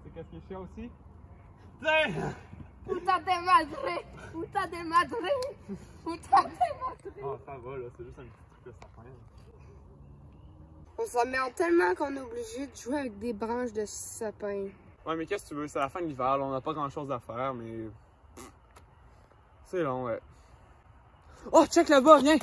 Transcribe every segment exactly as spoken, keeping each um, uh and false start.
sais qu'est-ce qui est chiant aussi? Tiens! Puta de madre! Puta de madre! Puta de madre! Oh, ça va, là, c'est juste un petit truc de sapin. On s'emmerde tellement qu'on est obligé de jouer avec des branches de sapin. Ouais, mais qu'est-ce que tu veux? C'est la fin de l'hiver, on n'a pas grand chose à faire, mais. C'est long, ouais. Oh, check là-bas, viens!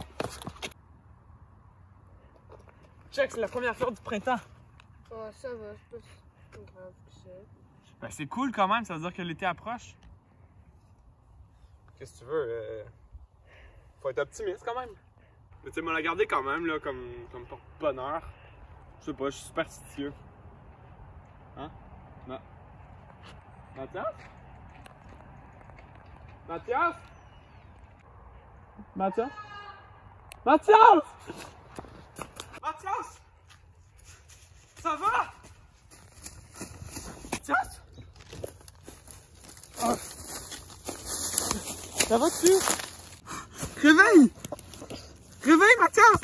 Check, c'est la première fleur du printemps. Oh, ça va, c'est pas si grave que ça. Ben, c'est cool quand même, ça veut dire que l'été approche. Qu'est-ce que tu veux? Euh... Faut être optimiste quand même. Mais tu sais, moi la garder quand même, là, comme, comme porte-bonheur. Je sais pas, je suis superstitieux. Hein? Non. Mathias? Mathias? Mathias? Mathias! Mathias! Ça va? Mathias? Oh. Ça va-tu? Réveille! Réveille, Mathias!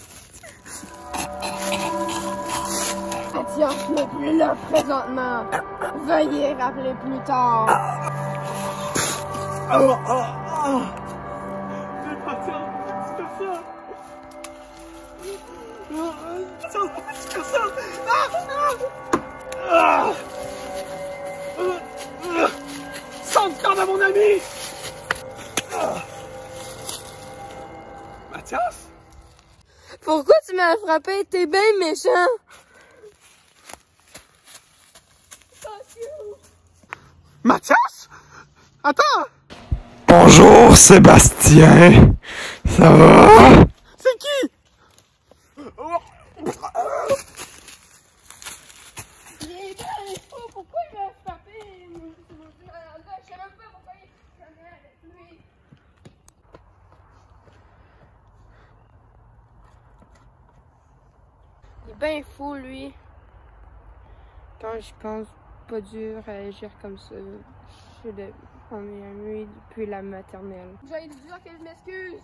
Mathias n'est plus là présentement. Veuillez rappeler plus tard. Oh, oh, oh. Mathias, pourquoi tu fais ça? Mathias, pourquoi tu fais ça? Ah! Ah! Sauvegarde à mon ami! Ah! Mathias? Pourquoi tu m'as frappé? T'es bien méchant. Mathias? Attends! Bonjour Sébastien! Ça va? C'est qui? Oh. Il est bien, il faut. Pourquoi il m'a frappé? Je sais même pas pourquoi il s'en est avec lui. Il est bien fou, lui. Quand je pense pas dû réagir comme ça. Je suis de mon meilleur ami depuis la maternelle. J'ai dû dire que je m'excuse.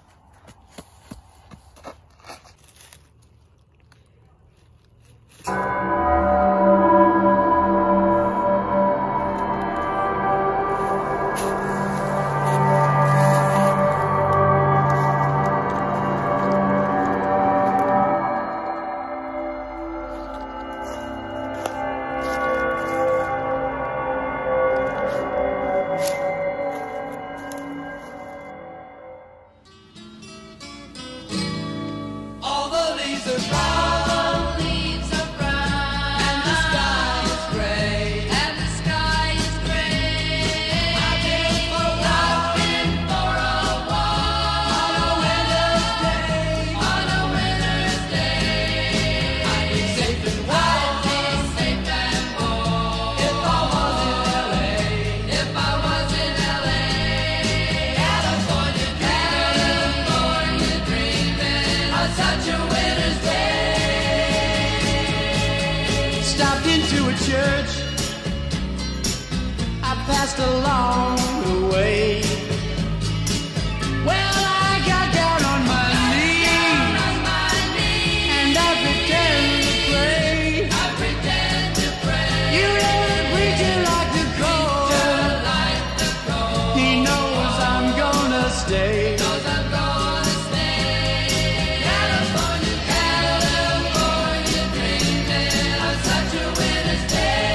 Church, I passed along the way. Well, I got down on my knees, and I pretend to pray. I pretend to pray. You know the preacher like the cold. He knows I'm gonna stay. Knows I'm gonna stay. California, California, dreaming of such a winter's day.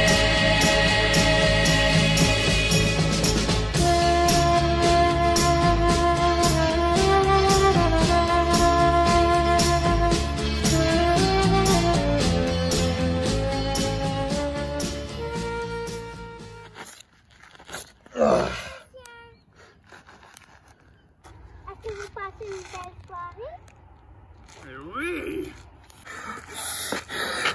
Est-ce que vous passez une belle soirée? Eh oui!